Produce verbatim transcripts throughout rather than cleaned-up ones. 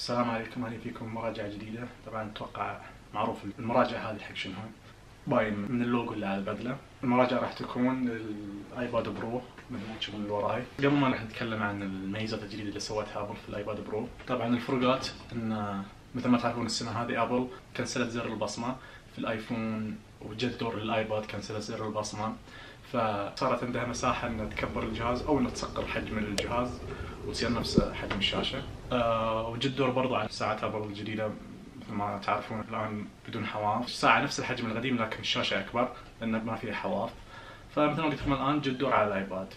السلام عليكم، اهلا فيكم مراجعة جديدة. طبعا اتوقع معروف المراجعة هذه حق شنو باين من اللوجو اللي على البدلة. المراجعة راح تكون للايباد برو مثل ما تشوفون اللي وراي. قبل ما راح نتكلم عن الميزات الجديدة اللي سوتها ابل في الايباد برو. طبعا الفروقات ان مثل ما تعرفون السنة هذه ابل كنسلت زر البصمة في الايفون، وجت دور للايباد كنسلت زر البصمة، فصارت عندها مساحة ان تكبر الجهاز او ان تصغر حجم الجهاز وتصير نفس حجم الشاشة. أه وجد دور برضو على ساعة ابل الجديدة مثل ما تعرفون الان بدون حواف، الساعة نفس الحجم القديم لكن الشاشة اكبر لان ما فيها حواف. فمثل ما قلت لكم الان جد دور على الايباد.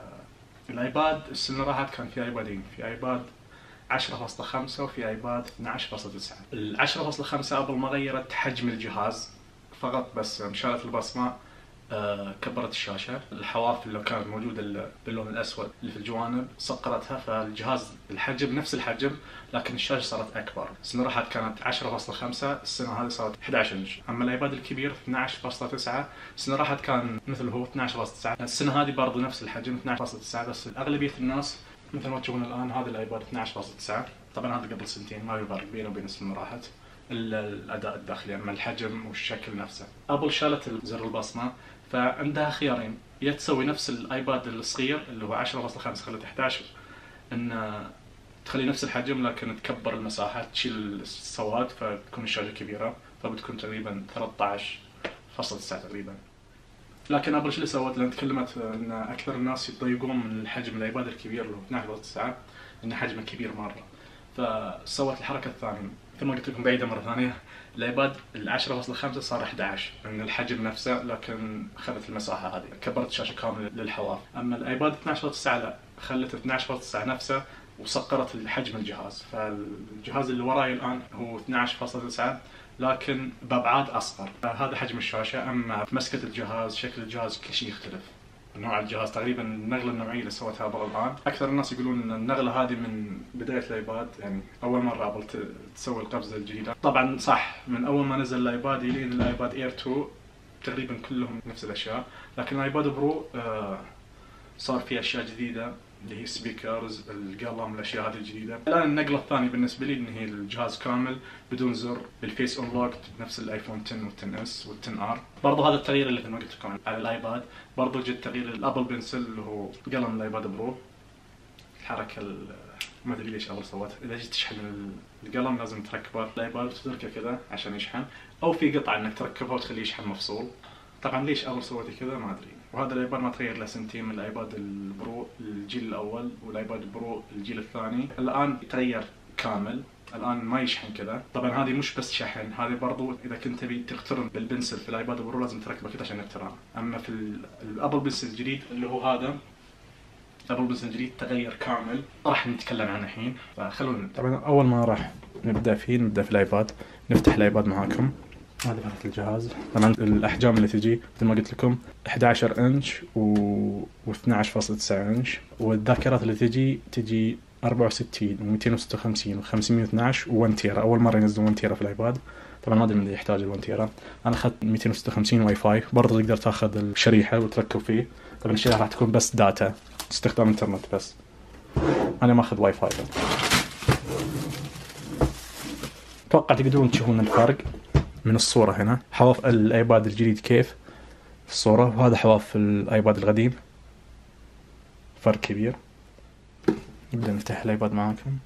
فالايباد السنة اللي راحت كان في ايبادين، في ايباد عشرة فاصلة خمسة وفي ايباد اثني عشر فاصلة تسعة. ال عشرة فاصلة خمسة ابل ما غيرت حجم الجهاز فقط، بس شالت البصمة، آه كبرت الشاشة، الحواف اللي كانت موجودة باللون الأسود اللي في الجوانب صقرتها، فالجهاز الحجم نفس الحجم لكن الشاشة صارت أكبر. السنة راحت كانت عشرة فاصلة خمسة، السنة هذه صارت أحد عشر إنش. أما الأيباد الكبير اثني عشر فاصلة تسعة، السنة راحت كان مثل هو اثني عشر فاصلة تسعة، السنة هذه برضو نفس الحجم اثني عشر فاصلة تسعة، بس أغلبية الناس مثل ما تشوفون الآن هذا الأيباد اثني عشر فاصلة تسعة. طبعا هذا قبل سنتين ما في فرق بينه وبين السنة اللي راحت، الأداء الداخلي أما الحجم والشكل نفسه. أبل شالت زر البصمة، فعندها خيارين، يا تسوي نفس الايباد الصغير اللي هو عشرة فاصلة خمسة خلته احد عشر، ان تخلي نفس الحجم لكن تكبر المساحه، تشيل السواد فتكون الشاشه كبيره، فبتكون تقريبا ثلاثة عشر فاصلة تسعة تقريبا. لكن ابل شو اللي سوت؟ لان تكلمت ان اكثر الناس يتضايقون من الحجم الايباد الكبير اللي هو اثني عشر فاصلة تسعة، انه حجمه كبير مره، فسوت الحركه الثانيه مثل ما قلت لكم بعيده مره ثانيه. الايباد ال عشرة فاصلة خمسة صار احد عشر من الحجم نفسه، لكن اخذت المساحه هذه، كبرت الشاشه كامله للحواف. اما الايباد اثني عشر فاصلة تسعة لا، خلت اثني عشر فاصلة تسعة نفسه وصقرت حجم الجهاز. فالجهاز اللي وراي الان هو اثني عشر فاصلة تسعة لكن بابعاد اصغر، هذا حجم الشاشه. اما مسكه الجهاز، شكل الجهاز، كل شيء يختلف. نوع الجهاز تقريبا النقله النوعيه اللي سوتها ابل الان، اكثر الناس يقولون ان النقله هذه من بدايه الايباد، يعني اول مره ابل تسوي القفزه الجديده. طبعا صح، من اول ما نزل الايباد الين الايباد اير اثنين تقريبا كلهم نفس الاشياء، لكن الايباد برو آه صار فيه اشياء جديده اللي هي سبيكرز، القلم، الاشياء هذه الجديده. الان النقله الثانيه بالنسبه لي ان هي الجهاز كامل بدون زر، بالفيس انلوك نفس الايفون عشرة وال10 اس وال10 ار. برضو هذا التغيير اللي ما قلت لكم على الايباد. برضو جت تغيير الابل بنسل اللي هو قلم الايباد برو، الحركه ما ادري ليش ابل سوتها. اذا جيت تشحن القلم لازم تركبه الايباد وتتركه كذا عشان يشحن، او في قطعه انك تركبها وتخليه يشحن مفصول. طبعا ليش ابل سوت كذا ما ادري. وهذا الايباد ما تغير له سنتين من الايباد البرو الجيل الاول والايباد برو الجيل الثاني. الان تغير كامل، الان ما يشحن كذا. طبعا هذه مش بس شحن، هذه برضو اذا كنت تبي تقترن بالبنسل في الايباد برو لازم تركبه كذا عشان يقترن. اما في الابل بنسل الجديد اللي هو هذا الابل بنسل الجديد تغير كامل، راح نتكلم عنه الحين. فخلونا نبدا. طبعا اول ما راح نبدا فيه نبدا في الايباد. نفتح الايباد معاكم. هذه فتحة الجهاز. طبعا الاحجام اللي تجي مثل ما قلت لكم احد عشر انش و اثني عشر فاصلة تسعة انش، والذاكرات اللي تجي تجي أربعة وستين ومئتين وستة وخمسين وخمسمئة واثني عشر و1 تيرا. اول مره ينزلون واحد تيرا في الايباد. طبعا ما ادري من يحتاج ال1 تيرا. انا اخذت مئتين وستة وخمسين واي فاي، برضه تقدر تاخذ الشريحه وتركب فيه. طبعا الشريحه راح تكون بس داتا، استخدام انترنت بس. انا ماخذ واي فاي. اتوقع تقدرون تشوفون الفرق من الصورة هنا. حواف الايباد الجديد كيف في الصورة، وهذا حواف الايباد القديم، فرق كبير. نبدأ نفتح الايباد معاكم.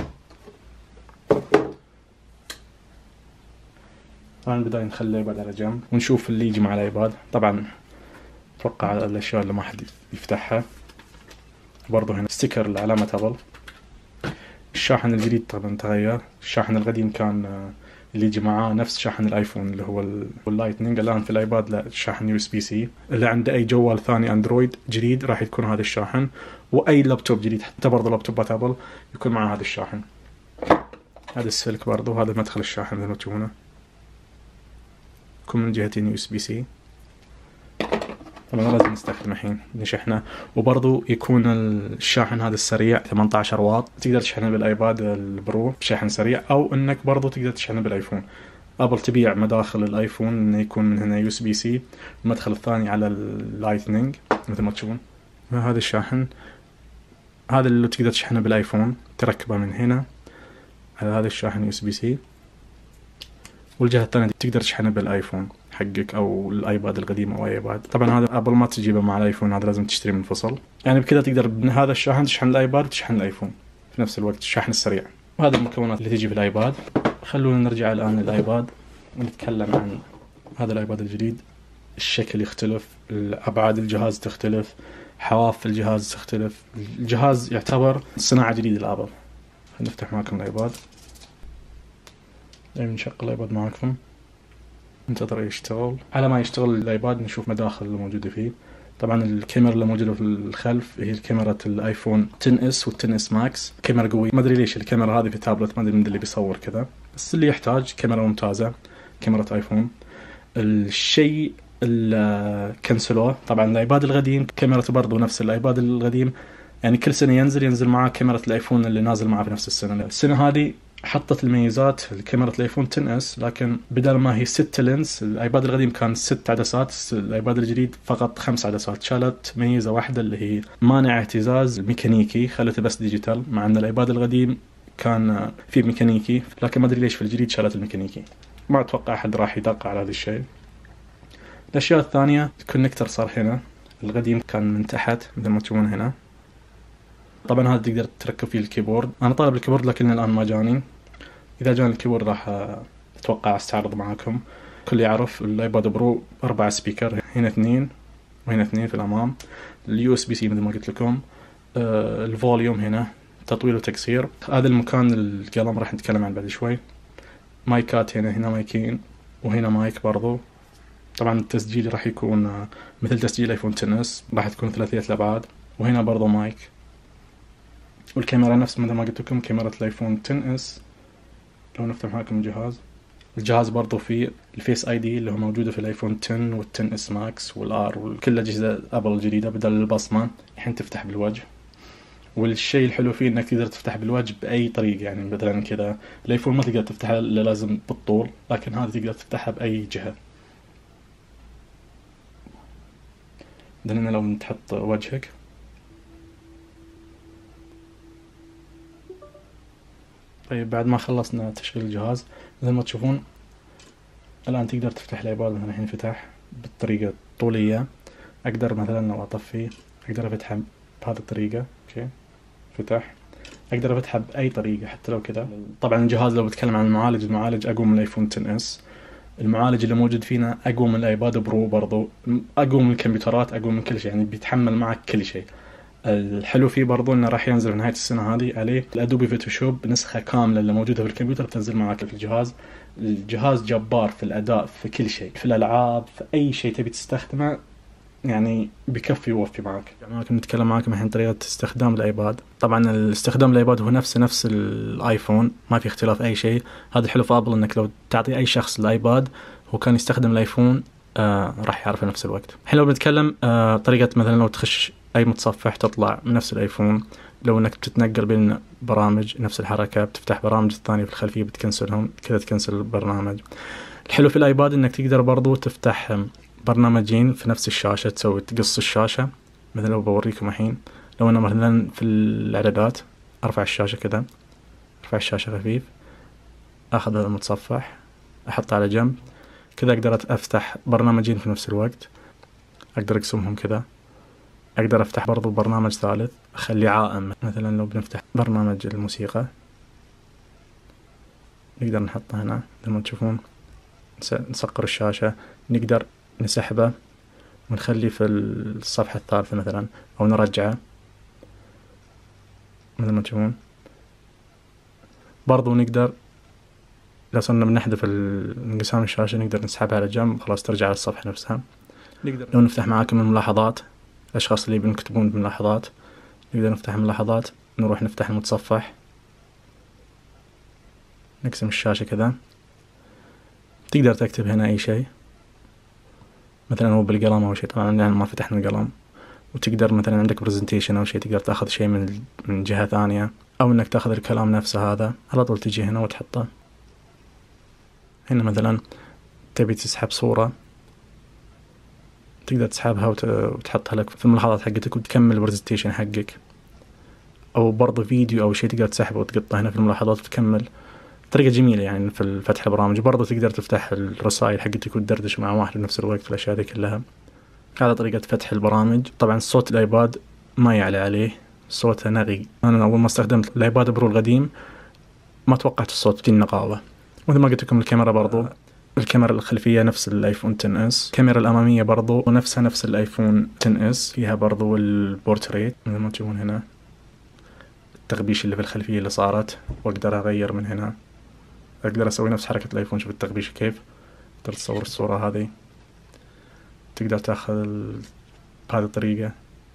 طبعا البداية نخلي الايباد على جنب ونشوف اللي يجي مع الايباد. طبعا اتوقع الاشياء اللي ما حد يفتحها. برضو هنا ستيكر لعلامة ابل. الشاحن الجديد طبعا تغير، الشاحن القديم كان اللي يجي معاه نفس شاحن الايفون اللي هو اللايتنينج. الان في الايباد لا، شاحن يو اس بي سي. اللي عنده اي جوال ثاني اندرويد جديد راح يكون هذا الشاحن، واي لابتوب جديد حتى برضه لابتوبات ابل يكون معاه هذا الشاحن. هذا السلك برضه، هذا مدخل الشاحن زي ما تشوفونه، يكون من جهتين يو اس بي سي. طبعا لازم نستخدم الحين نشحنه. وبرضو يكون الشاحن هذا السريع ثمانية عشر واط، تقدر تشحنه بالايباد البرو بشاحن سريع، او انك برضو تقدر تشحنه بالايفون. ابل تبيع مداخل الايفون انه يكون من هنا يو اس بي سي، المدخل الثاني على اللايتنينج مثل ما تشوفون. هذا الشاحن هذا اللي تقدر تشحنه بالايفون، تركبه من هنا هذا الشاحن يو اس بي سي، والجهة الثانية تقدر تشحنه بالايفون حقك او الايباد القديم او اي ايباد. طبعا هذا ابل ما تجيبه مع الايفون، هذا لازم تشتري منفصل. يعني بكذا تقدر بهذا الشاحن تشحن الايباد وتشحن الايفون في نفس الوقت، الشحن السريع. وهذه المكونات اللي تجي في الايباد. خلونا نرجع الان للايباد ونتكلم عن هذا الايباد الجديد. الشكل يختلف، ابعاد الجهاز تختلف، حواف الجهاز تختلف. الجهاز يعتبر صناعة جديدة لابل. نفتح معكم الايباد، دائما نشغل الايباد معكم، ننتظر يشتغل. على ما يشتغل الايباد نشوف مداخل اللي موجودة فيه. طبعا الكاميرا اللي موجودة في الخلف هي الكاميرا الايفون عشرة اس والعشرة اس ماكس، كاميرا قوية. ما ادري ليش الكاميرا هذه في تابلت، ما ادري من اللي بيصور كذا، بس اللي يحتاج كاميرا ممتازة، كاميرا ايفون. الشيء اللي كنسلوه طبعا الايباد القديم كاميرته برضو نفس الايباد القديم، يعني كل سنة ينزل ينزل معاه كاميرا الايفون اللي نازل معاه في نفس السنة. السنة هذه حطت الميزات كاميرا الايفون عشرة اس، لكن بدل ما هي ستة لينس، الايباد القديم كان ست عدسات، الايباد الجديد فقط خمس عدسات. شالت ميزة واحدة اللي هي مانع اهتزاز ميكانيكي، خلته بس ديجيتال، مع ان الايباد القديم كان فيه ميكانيكي، لكن ما ادري ليش في الجديد شالت الميكانيكي. ما اتوقع احد راح يدقق على هذا الشيء. الاشياء الثانية الكونكتر صار هنا، القديم كان من تحت مثل ما تشوفون هنا. طبعا هذا تقدر تركب فيه الكيبورد. انا طالب الكيبورد لكن الان ما جاني، اذا جاني الكيبورد راح اتوقع استعرض معاكم. كل يعرف الايباد برو اربع سبيكر، هنا اثنين وهنا اثنين في الامام. اليو اس بي سي مثل ما قلت لكم. آه الفوليوم هنا تطويل وتقصير. هذا المكان القلم راح نتكلم عنه بعد شوي. مايكات هنا، هنا مايكين وهنا مايك برضو. طبعا التسجيل راح يكون مثل تسجيل ايفون عشرة اس، راح تكون ثلاثية الابعاد، وهنا برضو مايك. والكاميرا نفس مثل ما قلت لكم كاميرا الايفون عشرة اس. لو نفتح معكم الجهاز، الجهاز برضو فيه الفيس اي دي اللي هو موجوده في الايفون عشرة وال10 اس ماكس والار وكل اجهزه ابل الجديده، بدل البصمه الحين تفتح بالوجه. والشيء الحلو فيه انك تقدر تفتح بالوجه باي طريقه، يعني مثلا كذا الايفون ما تقدر تفتحها الا لازم بالطول، لكن هذا تقدر تفتحها باي جهه. لأن لو نتحط وجهك، طيب بعد ما خلصنا تشغيل الجهاز مثل ما تشوفون الآن تقدر تفتح الايباد. مثلا الحين فتح بالطريقة الطولية. أقدر مثلا لو أطفيه أقدر أفتحه بهذه الطريقة، أوكي فتح. أقدر أفتحه بأي طريقة حتى لو كذا. طبعا الجهاز لو بتكلم عن المعالج، المعالج أقوى من الايفون عشرة اس. المعالج اللي موجود فينا أقوى من الايباد برو، برضو أقوى من الكمبيوترات، أقوى من كل شيء، يعني بيتحمل معك كل شيء. الحلو فيه برضو انه راح ينزل في نهاية السنة هذه عليه الادوبي فوتوشوب نسخة كاملة اللي موجودة في الكمبيوتر بتنزل معك في الجهاز. الجهاز جبار في الاداء، في كل شيء، في الالعاب، في اي شيء تبي تستخدمه، يعني بكفي يوفي معك. معكم نتكلم معكم الحين طريقة استخدام الايباد. طبعا الاستخدام الايباد هو نفسه نفس الايفون، ما في اختلاف اي شيء. هذا الحلو في ابل انك لو تعطي اي شخص الايباد هو كان يستخدم الايفون آه راح يعرف في نفس الوقت. الحين لو بنتكلم آه طريقة مثلا لو تخش اي متصفح تطلع من نفس الايفون، لو انك بتتنقل بين برامج نفس الحركة، بتفتح برامج الثانية في الخلفية بتكنسلهم كذا، تكنسل البرنامج. الحلو في الايباد انك تقدر برضو تفتح برنامجين في نفس الشاشة، تسوي تقص الشاشة. مثلا لو بوريكم الحين، لو انا مثلا في الاعدادات ارفع الشاشة كذا، ارفع الشاشة خفيف، اخذ المتصفح احطه على جنب كذا، اقدر افتح برنامجين في نفس الوقت، اقدر اقسمهم كذا. اقدر افتح برضو برنامج ثالث اخليه عائم. مثلا لو بنفتح برنامج الموسيقى نقدر نحطه هنا مثل ما تشوفون، نسقر الشاشة، نقدر نسحبه ونخليه في الصفحة الثالثة مثلا، او نرجعه مثل ما تشوفون. برضو نقدر لو صرنا بنحذف انقسام الشاشة نقدر نسحبها على جنب، خلاص ترجع على الصفحة نفسها. نقدر لو نفتح معاكم الملاحظات، الاشخاص اللي بنكتبون بملاحظات نقدر نفتح الملاحظات، نروح نفتح المتصفح، نقسم الشاشة كذا، تقدر تكتب هنا اي شيء مثلا هو بالقلم او شيء، طبعا يعني ما فتحنا القلم. وتقدر مثلا عندك برزنتيشن او شيء تقدر تاخذ شيء من من جهة ثانية، او انك تاخذ الكلام نفسه هذا على طول تجي هنا وتحطه هنا. مثلا تبي تسحب صورة تقدر تسحبها وتحطها لك في الملاحظات حقتك وتكمل البرزنتيشن حقك، او برضه فيديو او شيء تقدر تسحبه وتقطه هنا في الملاحظات وتكمل طريقة جميلة يعني في فتح البرامج. وبرضه تقدر تفتح الرسائل حقتك وتدردش مع واحد بنفس الوقت، الأشياء دي كلها. هذا طريقة فتح البرامج. طبعا صوت الآيباد ما يعلى عليه، صوته نغي. أنا أول ما استخدمت الآيباد برو القديم ما توقعت الصوت بتي النقاوة. مثل ما قلت لكم الكاميرا برضو، الكاميرا الخلفية نفس الايفون عشرة اس، الكاميرا الأمامية برضو ونفسها نفس الايفون عشرة اس، فيها برضو البورتريت مثل ما تشوفون هنا، التغبيش اللي في الخلفية اللي صارت، واقدر اغير من هنا، اقدر اسوي نفس حركة الايفون. شوف التغبيش كيف، تقدر تصور الصورة هذه، تقدر تاخذ ال... بهذه الطريقة.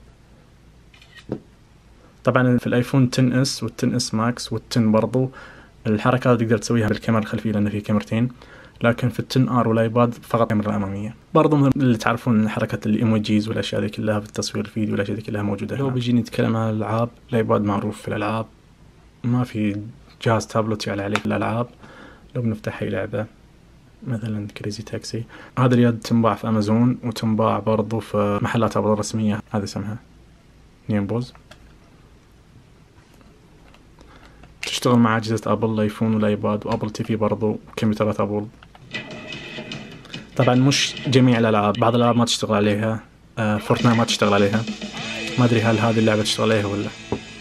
طبعا في الايفون عشرة اس والعشرة اس ماكس والعشرة برضو الحركة تقدر تسويها بالكاميرا الخلفية لأن في كاميرتين، لكن في العشرة ار والايباد فقط الكاميرا الأمامية. برضو مثل اللي تعرفون حركة الايموجيز والأشياء ذي كلها في التصوير الفيديو والأشياء ذي كلها موجودة هنا. لو بيجي نتكلم عن الألعاب، الايباد معروف في الألعاب، ما في جهاز تابلت يعلى عليه في الألعاب. لو بنفتح هاي لعبة مثلا كريزي تاكسي، هذا اليد تنباع في أمازون وتنباع برضو في محلات أبل الرسمية، هذا اسمها نيمبوز. تشتغل مع أجهزة أبل، الآيفون والآيباد وأبل تي في برضو وكمبيوترات أبل. طبعا مش جميع الألعاب، بعض الألعاب ما تشتغل عليها. آه فورتنايت ما تشتغل عليها، ما أدري هل هذه اللعبة تشتغل عليها ولا.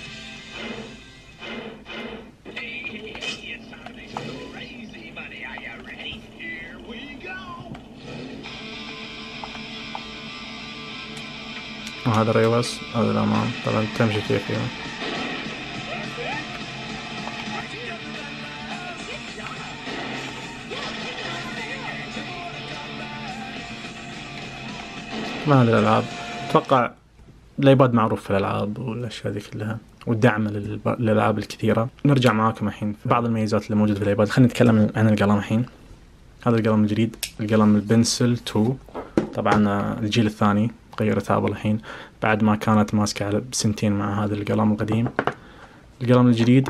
وهذا الريوس، هذا الأمام، طبعا تمشي كيف يعني. ما هذه الألعاب، أتوقع الآيباد معروف في الألعاب والأشياء ذي كلها والدعم للألعاب الكثيرة. نرجع معاكم الحين في بعض الميزات اللي موجودة في الآيباد. خلينا نتكلم عن القلم الحين. هذا القلم الجديد، القلم البنسل اثنين، طبعا الجيل الثاني غيرت أبل الحين بعد ما كانت ماسكة على بسنتين مع هذا القلم القديم. القلم الجديد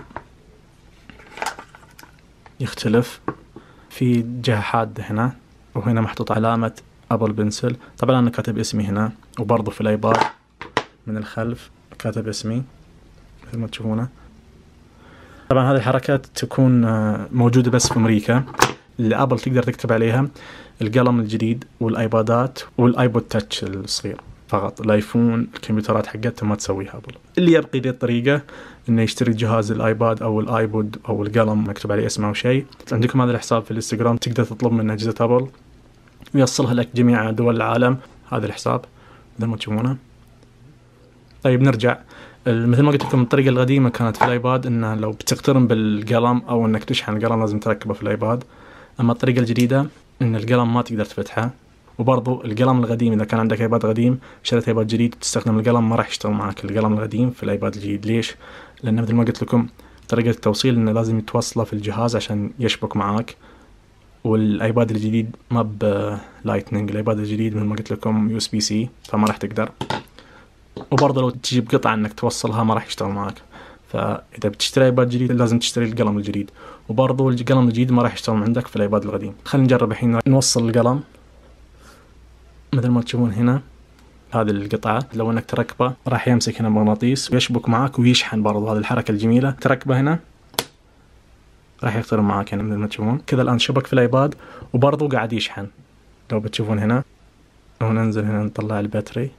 يختلف، في جهة حادة هنا، وهنا محطوط علامة أبل بنسل. طبعا أنا كاتب اسمي هنا، وبرضو في الآيباد من الخلف كاتب اسمي مثل ما تشوفونه. طبعا هذه الحركات تكون موجودة بس في أمريكا، اللي أبل تقدر تكتب عليها القلم الجديد والآيبادات والآيبود تاتش الصغير فقط. الآيفون الكمبيوترات حقتها ما تسويها أبل. اللي يبقي ذي الطريقة إنه يشتري جهاز الآيباد أو الآيبود أو القلم مكتوب عليه اسمه أو شيء. عندكم هذا الحساب في الإنستغرام، تقدر تطلب من أجهزة أبل ويوصلها لك جميع دول العالم. هذا الحساب مثل ما تشوفونه. طيب نرجع، مثل ما قلت لكم الطريقة القديمة كانت في الآيباد إنه لو بتقترن بالقلم أو إنك تشحن القلم لازم تركبه في الآيباد. أما الطريقة الجديدة إن القلم ما تقدر تفتحه. وبرضو القلم القديم إذا كان عندك آيباد قديم شريت آيباد جديد تستخدم القلم، ما راح يشتغل معك القلم القديم في الآيباد الجديد. ليش؟ لأن مثل ما قلت لكم طريقة التوصيل إنه لازم يتوصله في الجهاز عشان يشبك معاك. والآيباد الجديد ما بلايتنينج، الآيباد الجديد مثل ما قلت لكم يو اس بي سي، فما راح تقدر. وبرضه لو تجيب قطعة إنك توصلها ما راح يشتغل معك. فإذا بتشتري آيباد جديد لازم تشتري القلم الجديد، وبرضه القلم الجديد ما راح يشتغل عندك في الآيباد القديم. خلينا نجرب الحين نوصل القلم. مثل ما تشوفون هنا هذه القطعة لو انك تركبه راح يمسك هنا مغناطيس ويشبك معك ويشحن. برضو هذه الحركة الجميلة، تركبه هنا راح يقترب معك هنا مثل ما تشوفون كذا. الآن شبك في الآيباد وبرضو قاعد يشحن. لو بتشوفون هنا، لو ننزل هنا نطلع الباتري،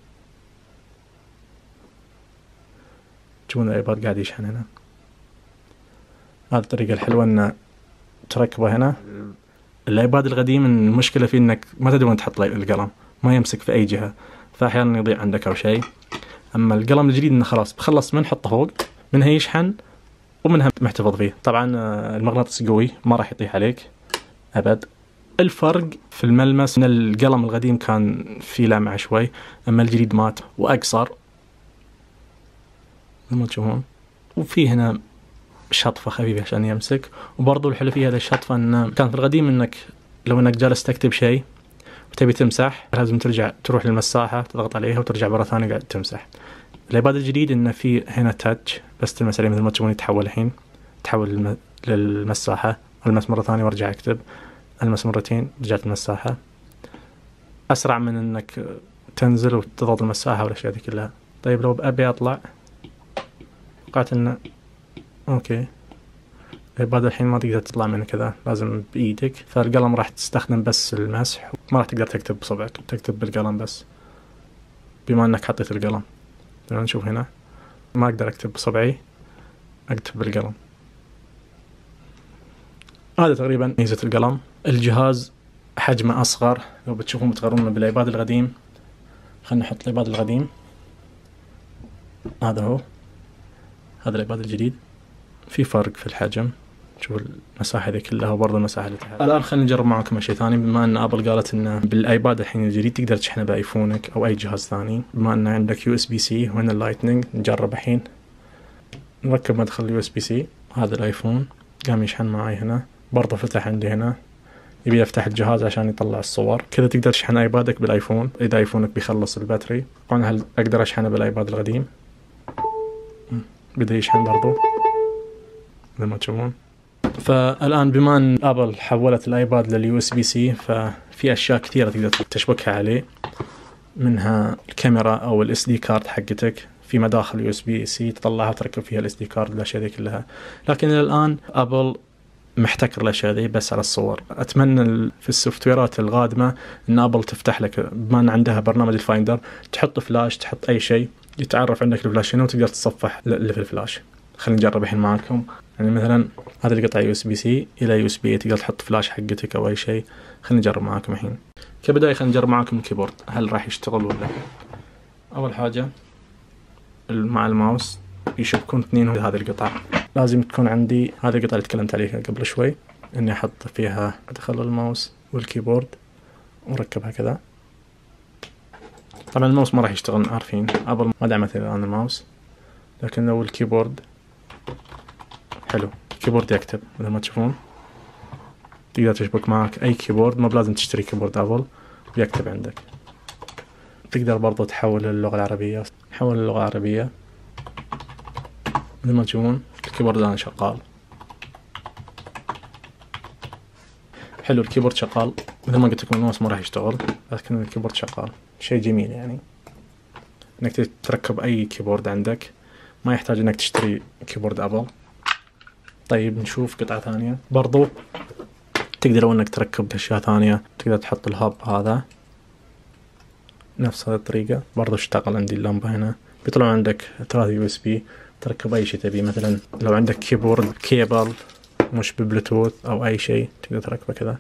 تشوفون الآيباد قاعد يشحن هنا. هذه الطريقة الحلوة ان تركبه هنا. الآيباد القديم المشكلة فيه انك ما تدري وين تحط القلم، ما يمسك في اي جهة، فاحيانا يضيع عندك او شيء. اما القلم الجديد انه خلاص بخلص من حطه فوق، منها يشحن ومنها محتفظ فيه. طبعا المغناطيس قوي ما راح يطيح عليك ابد. الفرق في الملمس ان القلم القديم كان فيه لمعة شوي، اما الجديد مات واقصر مثل ما تشوفون. وفي هنا شطفة خفيفة عشان يمسك. وبرضو الحلو في هذا الشطفة انه كان في القديم انك لو انك جالس تكتب شيء وتبي تمسح لازم ترجع تروح للمساحة تضغط عليها وترجع مرة ثانية قاعد تمسح. الآيباد الجديد انه في هنا تاتش بس تلمس عليه مثل ما تشوفون يتحول الحين، تحول للمساحة. المس مرة ثانية وارجع اكتب، المس مرتين رجعت المساحة. اسرع من انك تنزل وتضغط المساحة والاشياء دي كلها. طيب لو ابي اطلع، توقعت انه اوكي الايباد الحين ما تقدر تطلع منه كذا، لازم بايدك، فالقلم راح تستخدم بس المسح، ما راح تقدر تكتب بصبعك، تكتب بالقلم بس بما انك حطيت القلم. نشوف هنا ما اقدر اكتب بصبعي، اكتب بالقلم. هذا تقريبا ميزة القلم. الجهاز حجمه اصغر، لو بتشوفون بتقارنونه بالايباد القديم. خلنا نحط الايباد القديم، هذا هو، هذا الايباد الجديد، في فرق في الحجم. شوف المساحة ذي كلها وبرضه المساحة اللي تحت. الآن خلينا نجرب معكم شيء ثاني. بما أن أبل قالت إن بالآيباد الحين الجديد تقدر تشحنه بآيفونك أو أي جهاز ثاني، بما أن عندك يو إس بي سي وهنا اللايتنينج، نجرب الحين. نركب مدخل يو إس بي سي. هذا الآيفون قام يشحن معي هنا، برضه فتح عندي هنا، يبي يفتح الجهاز عشان يطلع الصور. كذا تقدر تشحن آيبادك بالآيفون إذا آيفونك بيخلص الباتري. طبعا هل أقدر أشحنه بالآيباد القديم؟ بدأ يشحن برضه مثل ما تشوفون. فالآن بما أن أبل حولت الآيباد لليو اس بي سي، ففي أشياء كثيرة تقدر تشبكها عليه، منها الكاميرا أو الاس دي كارد حقتك، في مداخل يو اس بي سي تطلعها وتركب فيها الاس دي كارد والأشياء ذي كلها. لكن الآن أبل محتكر الأشياء ذي بس على الصور. أتمنى في السوفتويرات القادمة أن أبل تفتح لك، بما أن عندها برنامج الفايندر، تحط فلاش، تحط أي شيء يتعرف عندك الفلاش هنا وتقدر تتصفح اللي في الفلاش. خلينا نجرب الحين معكم. يعني مثلا هذا القطع يو اس بي سي الى يو اس بي تقدر تحط فلاش حقتك او اي شيء. خلينا نجرب معاكم الحين. كبداية خلينا نجرب معاكم الكيبورد هل راح يشتغل ولا. اول حاجة مع الماوس يشبكون اثنين هذه القطع. لازم تكون عندي هذه القطعة اللي تكلمت عليها قبل شوي، اني احط فيها ادخل الماوس والكيبورد وركبها كذا. طبعا الماوس ما راح يشتغل، عارفين ابل ما دعمت الان الماوس، لكن لو الكيبورد حلو، الكيبورد يكتب مثل ما تشوفون. تقدر تشبك معك اي كيبورد، ما بلازم تشتري كيبورد ابل، بيكتب عندك. تقدر برضو تحول للغة العربية، حول للغة العربية مثل ما تشوفون. الكيبورد الان شغال حلو، الكيبورد شغال. مثل ما قلت لكم الماوس ما راح يشتغل، لكن الكيبورد شغال، شيء جميل يعني انك تركب اي كيبورد عندك، ما يحتاج انك تشتري كيبورد ابل. طيب نشوف قطعة ثانية. برضو تقدر انك تركب اشياء ثانية، تقدر تحط الهاب هذا نفس هذه الطريقة، برضو اشتغل. عندي اللمبة هنا، بيطلع عندك ثلاثة يو اس بي، تركب اي شيء تبي. مثلا لو عندك كيبورد كيبل مش ببلوتوث او اي شيء تقدر تركبه كذا.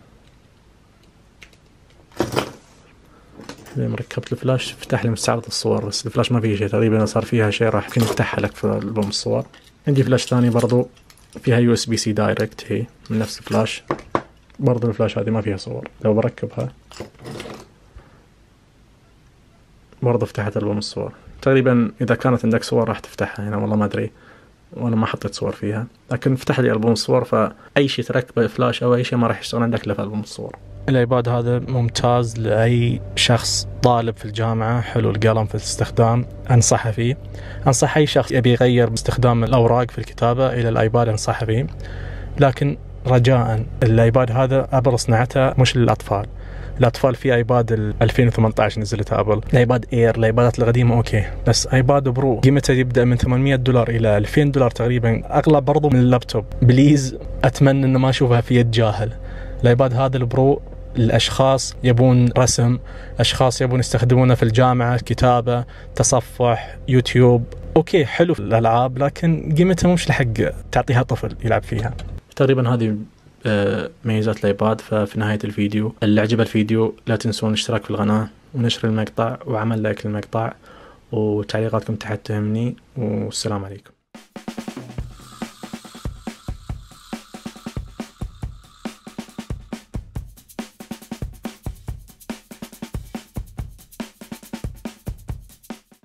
زي ما ركبت الفلاش فتح لي مستعرض الصور، بس الفلاش ما فيه شيء تقريبا، صار فيها شيء راح يمكن يفتحها لك في ألبوم الصور. عندي فلاش ثاني برضو فيها يو اس بي سي دايركت، هي من نفس الفلاش. برضو الفلاش هذه ما فيها صور، لو بركبها برضو فتحت ألبوم الصور. تقريبا إذا كانت عندك صور راح تفتحها هنا، والله ما أدري وأنا ما حطيت صور فيها، لكن فتح لي ألبوم الصور. فأي شيء تركبه فلاش أو أي شيء ما راح يشتغل عندك إلا في ألبوم الصور. الايباد هذا ممتاز لأي شخص طالب في الجامعة، حلو القلم في الاستخدام، أنصحه فيه. أنصح أي شخص يبي يغير باستخدام الأوراق في الكتابة إلى الايباد، أنصحه فيه. لكن رجاء الايباد هذا أبل صنعته مش للأطفال. الأطفال في ايباد ألفين وثمانية عشر نزلتها أبل، الايباد اير، الايبادات القديمة اوكي، بس ايباد برو قيمته يبدأ من ثمانمية دولار إلى ألفين دولار تقريبا، أغلى برضو من اللابتوب. بليز أتمنى إنه ما أشوفها في يد جاهل. الايباد هذا البرو الأشخاص يبون رسم، أشخاص يبون يستخدمونه في الجامعة، كتابة، تصفح، يوتيوب، أوكي حلو الألعاب، لكن قيمتها مش لحق تعطيها طفل يلعب فيها. تقريبا هذه ميزات الايباد. ففي نهاية الفيديو اللي عجب الفيديو لا تنسون الاشتراك في القناة ونشر المقطع وعمل لايك للمقطع، وتعليقاتكم تحت تهمني، والسلام عليكم.